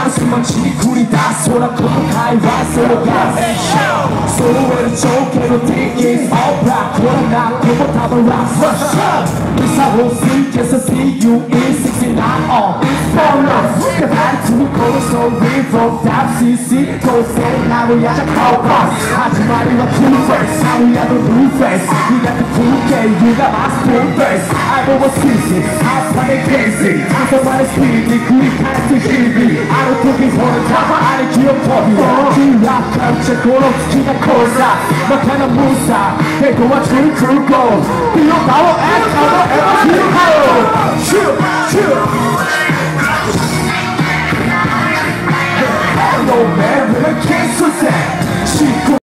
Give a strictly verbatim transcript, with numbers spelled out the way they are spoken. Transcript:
ハウス街に繰り出す空この会話それが揃える条件の Thinking all black これなくもたまらんミサを吸い消さ See you in シックスティナイン on Instagram 語り継ぐこのストーリー from ダブリューシーシー 当然名古屋じゃ顔パス始まりは Two Face 名古屋の Blue Face 苦手風景歪ます Full Face 相棒は シーシー 葉っぱでケージ朝までスピーディー繰り返す日々あの時惚れた兄貴を飛びキラーカルチャーこの好きな交差またのムーサー抵抗はトゥルトゥルゴー美容顔をエッカーのエ